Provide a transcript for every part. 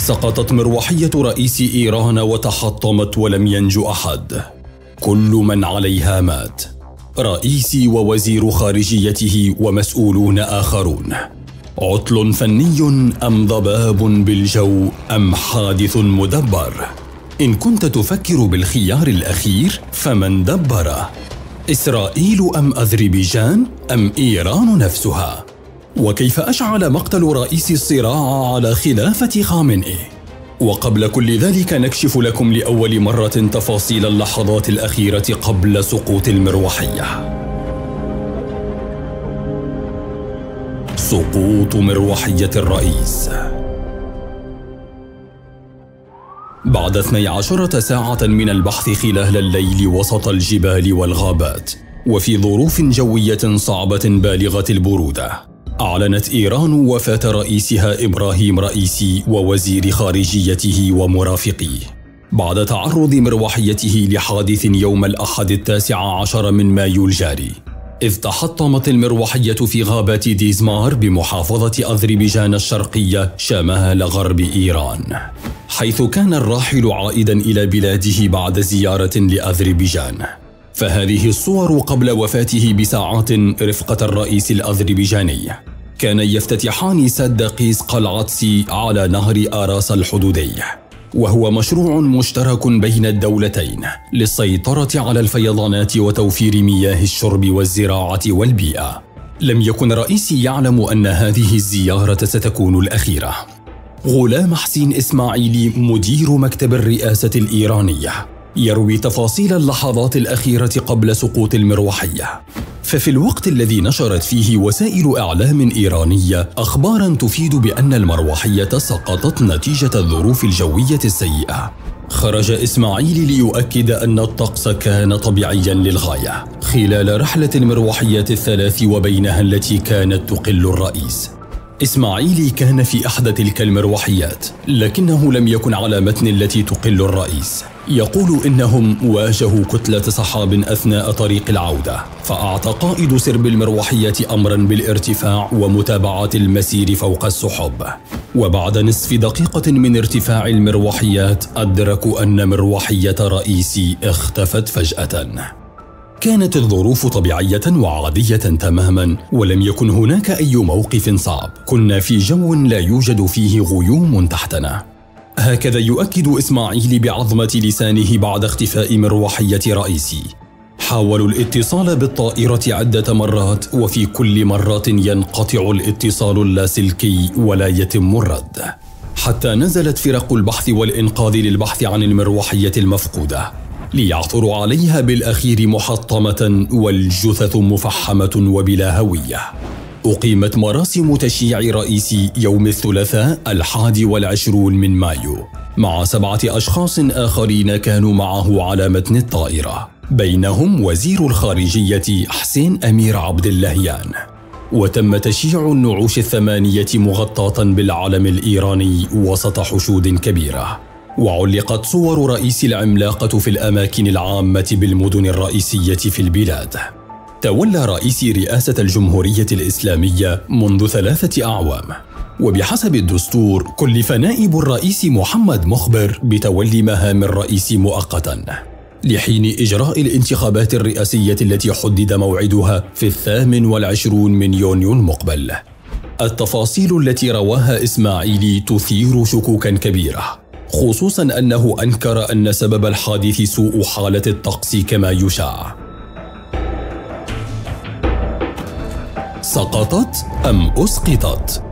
سقطت مروحية رئيس إيران وتحطمت ولم ينجو أحد. كل من عليها مات، رئيسي ووزير خارجيته ومسؤولون آخرون. عطل فني أم ضباب بالجو أم حادث مدبر؟ إن كنت تفكر بالخيار الأخير فمن دبره؟ إسرائيل أم أذربيجان أم إيران نفسها؟ وكيف أشعل مقتل رئيس الصراع على خلافة خامنئي؟ وقبل كل ذلك نكشف لكم لأول مرة تفاصيل اللحظات الأخيرة قبل سقوط المروحية. سقوط مروحية الرئيس. بعد 12 ساعة من البحث خلال الليل وسط الجبال والغابات وفي ظروف جوية صعبة بالغة البرودة، أعلنت إيران وفاة رئيسها إبراهيم رئيسي ووزير خارجيته ومرافقيه بعد تعرض مروحيته لحادث يوم الأحد 19 من مايو الجاري، إذ تحطمت المروحية في غابات ديزمار بمحافظة أذربيجان الشرقية شمال غرب إيران، حيث كان الراحل عائدا إلى بلاده بعد زيارة لأذربيجان. فهذه الصور قبل وفاته بساعات رفقة الرئيس الأذربيجاني كان يفتتحان سد قيس قلعتسي على نهر آراس الحدودي، وهو مشروع مشترك بين الدولتين للسيطرة على الفيضانات وتوفير مياه الشرب والزراعة والبيئة. لم يكن رئيسي يعلم أن هذه الزيارة ستكون الأخيرة. غلام حسين إسماعيلي مدير مكتب الرئاسة الإيرانية يروي تفاصيل اللحظات الأخيرة قبل سقوط المروحية. ففي الوقت الذي نشرت فيه وسائل إعلام إيرانية أخباراً تفيد بأن المروحية سقطت نتيجة الظروف الجوية السيئة، خرج إسماعيلي ليؤكد أن الطقس كان طبيعياً للغاية خلال رحلة المروحيات الثلاث وبينها التي كانت تقل الرئيس. إسماعيلي كان في إحدى تلك المروحيات، لكنه لم يكن على متن التي تقل الرئيس. يقول إنهم واجهوا كتلة سحاب أثناء طريق العودة، فأعطى قائد سرب المروحية أمراً بالارتفاع ومتابعة المسير فوق السحب. وبعد نصف دقيقة من ارتفاع المروحيات أدركوا أن مروحية رئيسي اختفت فجأة. كانت الظروف طبيعية وعادية تماماً، ولم يكن هناك أي موقف صعب. كنا في جو لا يوجد فيه غيوم تحتنا. هكذا يؤكد إسماعيلي بعظمة لسانه بعد اختفاء مروحية رئيسي. حاولوا الاتصال بالطائرة عدة مرات، وفي كل مرة ينقطع الاتصال اللاسلكي ولا يتم الرد، حتى نزلت فرق البحث والإنقاذ للبحث عن المروحية المفقودة، ليعثروا عليها بالأخير محطمة والجثث مفحمة وبلا هوية. أقيمت مراسم تشييع رئيسي يوم الثلاثاء 21 من مايو مع 7 أشخاص آخرين كانوا معه على متن الطائرة، بينهم وزير الخارجية حسين أمير عبد اللهيان. وتم تشييع النعوش 8 مغطاة بالعلم الإيراني وسط حشود كبيرة، وعلقت صور رئيس العملاقة في الأماكن العامة بالمدن الرئيسية في البلاد. تولى رئيس رئاسة الجمهورية الإسلامية منذ 3 أعوام، وبحسب الدستور كلف نائب الرئيس محمد مخبر بتولي مهام الرئيس مؤقتاً لحين إجراء الانتخابات الرئاسية التي حدد موعدها في 28 من يونيو المقبل. التفاصيل التي رواها إسماعيلي تثير شكوكاً كبيرة، خصوصاً أنه أنكر أن سبب الحادث سوء حالة الطقس كما يشاع. سقطت أم أسقطت؟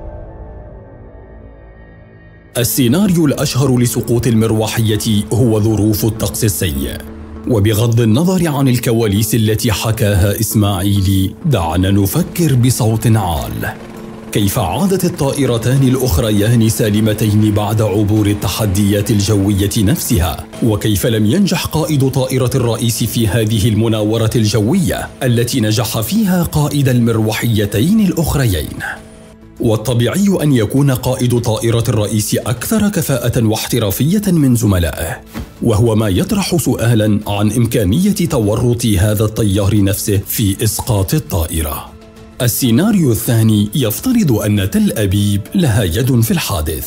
السيناريو الأشهر لسقوط المروحية هو ظروف الطقس السيء. وبغض النظر عن الكواليس التي حكاها إسماعيلي، دعنا نفكر بصوت عال. كيف عادت الطائرتان الأخريان سالمتين بعد عبور التحديات الجوية نفسها؟ وكيف لم ينجح قائد طائرة الرئيس في هذه المناورة الجوية التي نجح فيها قائد المروحيتين الأخريين؟ والطبيعي أن يكون قائد طائرة الرئيس أكثر كفاءة واحترافية من زملائه، وهو ما يطرح سؤالاً عن إمكانية تورط هذا الطيار نفسه في إسقاط الطائرة. السيناريو الثاني يفترض أن تل أبيب لها يد في الحادث،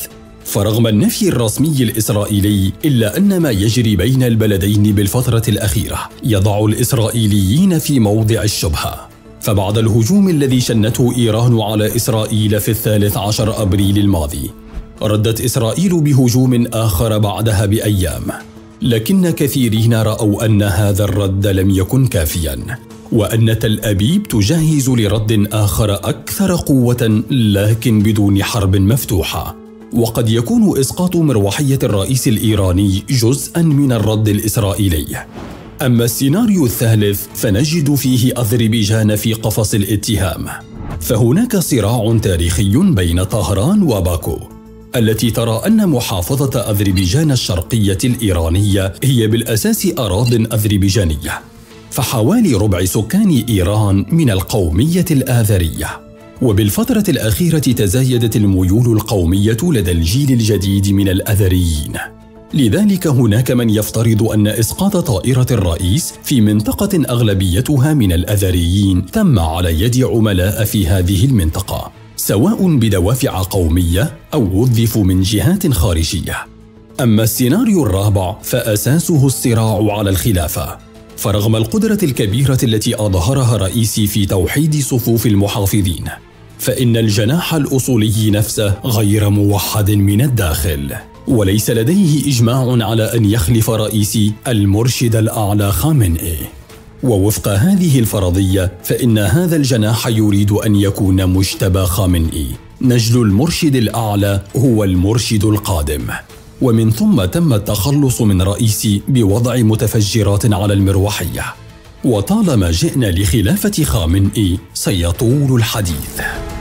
فرغم النفي الرسمي الإسرائيلي إلا أن ما يجري بين البلدين بالفترة الأخيرة يضع الإسرائيليين في موضع الشبهة. فبعد الهجوم الذي شنته إيران على إسرائيل في 13 أبريل الماضي، ردت إسرائيل بهجوم آخر بعدها بأيام، لكن كثيرين رأوا أن هذا الرد لم يكن كافياً، وأن تل أبيب تجهز لرد آخر أكثر قوة لكن بدون حرب مفتوحة. وقد يكون إسقاط مروحية الرئيس الإيراني جزءاً من الرد الإسرائيلي. أما السيناريو الثالث فنجد فيه أذربيجان في قفص الاتهام. فهناك صراع تاريخي بين طهران وباكو، التي ترى أن محافظة أذربيجان الشرقية الإيرانية هي بالأساس أراضٍ أذربيجانية، فحوالي ربع سكان إيران من القومية الآذرية. وبالفترة الأخيرة تزايدت الميول القومية لدى الجيل الجديد من الأذريين، لذلك هناك من يفترض أن إسقاط طائرة الرئيس في منطقة أغلبيتها من الأذريين تم على يد عملاء في هذه المنطقة، سواء بدوافع قومية أو وظفوا من جهات خارجية. أما السيناريو الرابع فأساسه الصراع على الخلافة. فرغم القدرة الكبيرة التي أظهرها رئيسي في توحيد صفوف المحافظين، فإن الجناح الأصولي نفسه غير موحد من الداخل، وليس لديه إجماع على أن يخلف رئيسي المرشد الأعلى خامنئي. ووفق هذه الفرضية فإن هذا الجناح يريد أن يكون مجتبى خامنئي نجل المرشد الأعلى هو المرشد القادم، ومن ثم تم التخلص من رئيسي بوضع متفجرات على المروحية. وطالما جئنا لخلافة خامنئي سيطول الحديث.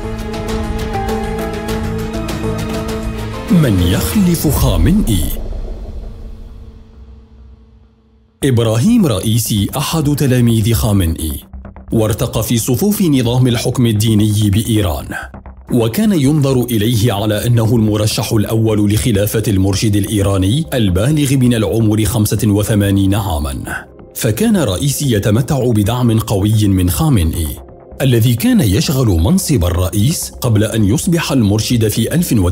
من يخلف خامنئي؟ إبراهيم رئيسي أحد تلاميذ خامنئي، وارتقى في صفوف نظام الحكم الديني بإيران، وكان ينظر إليه على أنه المرشح الأول لخلافة المرشد الإيراني البالغ من العمر 85 عاماً. فكان رئيسي يتمتع بدعم قوي من خامنئي، الذي كان يشغل منصب الرئيس قبل أن يصبح المرشد في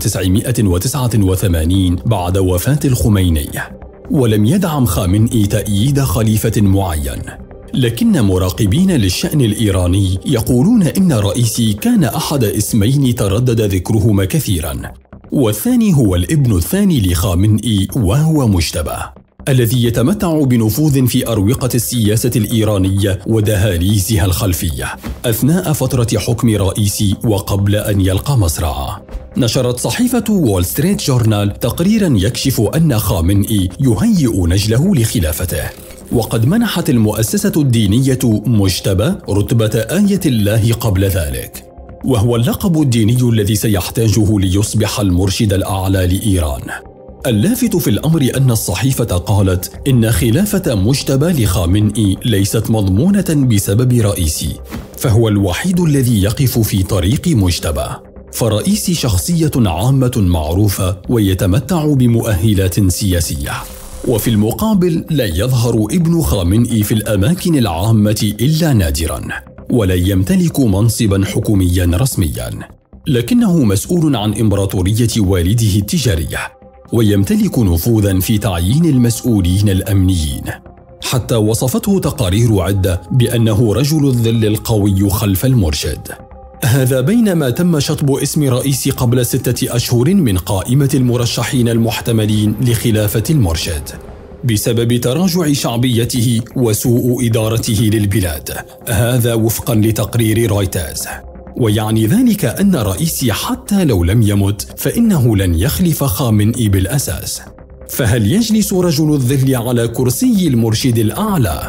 1989 بعد وفاة الخميني. ولم يدعم خامنئي تأييد خليفة معين، لكن مراقبين للشأن الإيراني يقولون إن رئيسي كان أحد اسمين تردد ذكرهما كثيراً، والثاني هو الابن الثاني لخامنئي وهو مجتبى، الذي يتمتع بنفوذ في أروقة السياسة الإيرانية ودهاليزها الخلفية أثناء فترة حكم رئيسي وقبل أن يلقى مصرعه. نشرت صحيفة وول ستريت جورنال تقريراً يكشف أن خامنئي يهيئ نجله لخلافته، وقد منحت المؤسسة الدينية مجتبى رتبة آية الله قبل ذلك، وهو اللقب الديني الذي سيحتاجه ليصبح المرشد الأعلى لإيران. اللافت في الأمر أن الصحيفة قالت إن خلافة مجتبى لخامنئي ليست مضمونة بسبب رئيسي، فهو الوحيد الذي يقف في طريق مجتبى، فرئيسي شخصية عامة معروفة ويتمتع بمؤهلات سياسية. وفي المقابل لا يظهر ابن خامنئي في الأماكن العامة إلا نادراً، ولا يمتلك منصباً حكومياً رسمياً، لكنه مسؤول عن إمبراطورية والده التجارية، ويمتلك نفوذاً في تعيين المسؤولين الأمنيين. حتى وصفته تقارير عدة بأنه رجل الظل القوي خلف المرشد. هذا بينما تم شطب اسم رئيسي قبل 6 أشهر من قائمة المرشحين المحتملين لخلافة المرشد بسبب تراجع شعبيته وسوء إدارته للبلاد، هذا وفقا لتقرير رويترز. ويعني ذلك أن رئيسي حتى لو لم يمت فإنه لن يخلف خامنئي بالأساس. فهل يجلس رجل الظل على كرسي المرشد الأعلى؟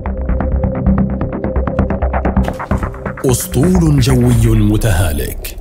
أسطول جوي متهالك.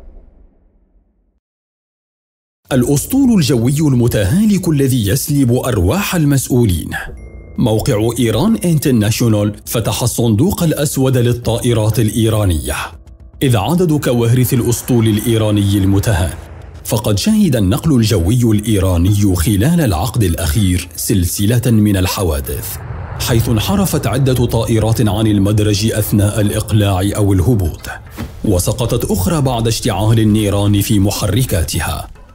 الأسطول الجوي المتهالك الذي يسلب أرواح المسؤولين. موقع إيران انترناشونال فتح الصندوق الأسود للطائرات الإيرانية، إذ عدد كوارث الأسطول الإيراني المتهان. فقد شهد النقل الجوي الإيراني خلال العقد الأخير سلسلة من الحوادث، حيث انحرفت عدة طائرات عن المدرج أثناء الإقلاع أو الهبوط، وسقطت أخرى بعد اشتعال النيران في محركاتها.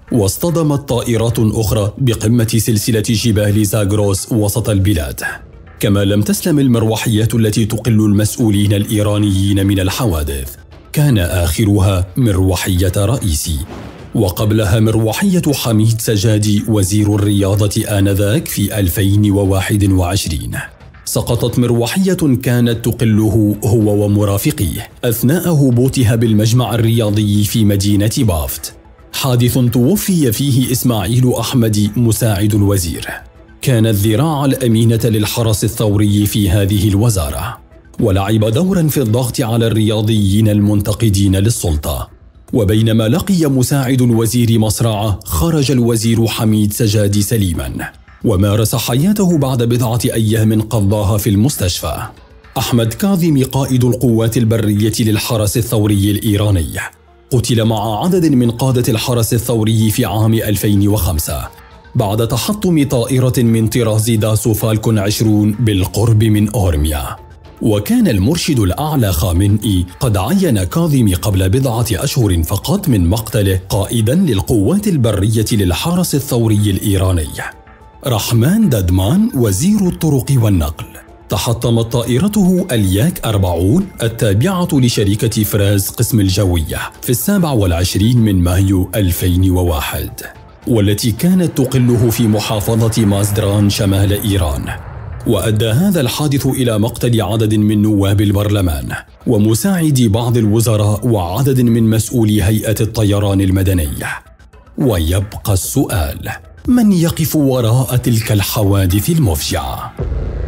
واصطدمت طائرات أخرى بقمة سلسلة جبال زاغروس وسط البلاد. كما لم تسلم المروحيات التي تقل المسؤولين الإيرانيين من الحوادث، كان آخرها مروحية رئيسي، وقبلها مروحية حميد سجادي وزير الرياضة آنذاك في 2021. سقطت مروحية كانت تقله هو ومرافقيه أثناء هبوطها بالمجمع الرياضي في مدينة بافت، حادث توفي فيه إسماعيل أحمدي مساعد الوزير. كان الذراع الأمينة للحرس الثوري في هذه الوزارة، ولعب دورا في الضغط على الرياضيين المنتقدين للسلطة. وبينما لقي مساعد الوزير مصرعة، خرج الوزير حميد سجادي سليما، ومارس حياته بعد بضعة أيام قضاها في المستشفى. أحمد كاظمي قائد القوات البرية للحرس الثوري الإيراني قتل مع عدد من قادة الحرس الثوري في عام 2005 بعد تحطم طائرة من طراز داسو فالكون 20 بالقرب من أورميا. وكان المرشد الأعلى خامنئي قد عين كاظمي قبل بضعة أشهر فقط من مقتله قائدا للقوات البرية للحرس الثوري الإيراني. رحمان دادمان وزير الطرق والنقل تحطمت طائرته الياك 40 التابعة لشركة فراز قسم الجوية في 27 من مايو 2001، والتي كانت تقله في محافظة مازدران شمال إيران. وأدى هذا الحادث إلى مقتل عدد من نواب البرلمان ومساعدي بعض الوزراء وعدد من مسؤولي هيئة الطيران المدني. ويبقى السؤال: من يقف وراء تلك الحوادث المفجعة؟